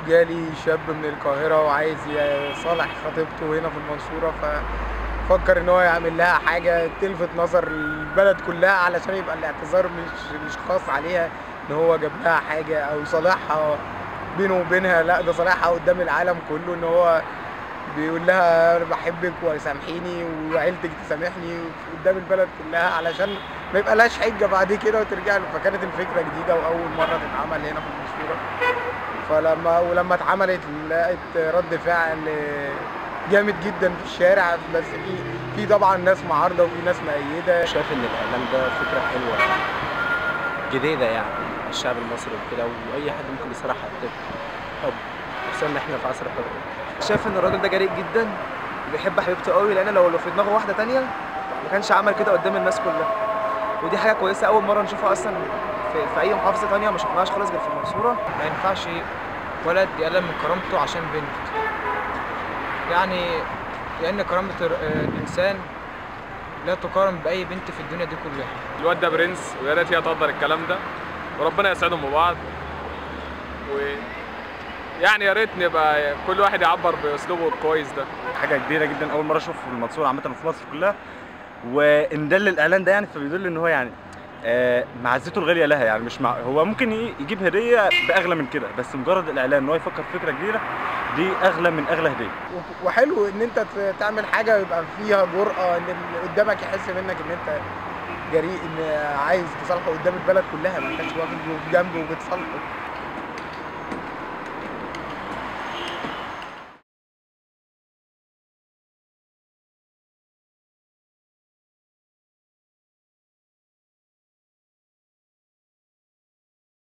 جالي شاب من القاهرة وعايز يصالح خطيبته هنا في المنصورة، ففكر إن هو يعمل لها حاجة تلفت نظر البلد كلها علشان يبقى الاعتذار مش خاص عليها إن هو جاب لها حاجة أو صالحها بينه وبينها، لا ده صالحها قدام العالم كله، إن هو بيقول لها أنا بحبك وسامحيني وعيلتك تسامحني قدام البلد كلها علشان ما يبقالهاش حجة بعد كده وترجع له. فكانت الفكرة جديدة وأول مرة تتعمل هنا في المنصورة، ولما اتعملت لقيت رد فعل جامد جدا في الشارع، بس في طبعا ناس معارضة وفي ناس مؤيدة. شايف ان الاعلام ده فكره حلوه جديده يعني على الشعب المصري وكده، واي حد ممكن يصرح حب، خصوصا ان احنا في عصر الحب. شايف ان الراجل ده جريء جدا وبيحب حبيبته قوي، لان لو في دماغه واحده تانية ما كانش عمل كده قدام الناس كلها، ودي حاجه كويسه اول مره نشوفها اصلا في اي محافظه تانية، ما شفناهاش خالص غير في المنصوره. ما ينفعش ولد يقلل من كرامته عشان بنت، يعني لأن كرامة الإنسان لا تقارن بأي بنت في الدنيا دي كلها. الواد ده برنس، ويا ريت هي تقدر الكلام ده، وربنا يسعدهم ببعض. ويعني يا ريت نبقى كل واحد يعبر بأسلوبه الكويس ده. حاجة كبيرة جدا، أول مرة أشوفه في المنصورة عامة في مصر كلها، وإن دل الإعلان ده يعني فبيدل إن هو يعني معزته الغالية لها، يعني مش هو ممكن يجيب هدية بأغلى من كده، بس مجرد الإعلان إن هو يفكر في فكرة كبيرة دي أغلى من أغلى هدية. وحلو إن أنت تعمل حاجة يبقى فيها جرأة، إن اللي قدامك يحس منك إن أنت جريء، إن عايز تصالحه قدام البلد كلها، ما كانش واقف جنبه وبتصالحه.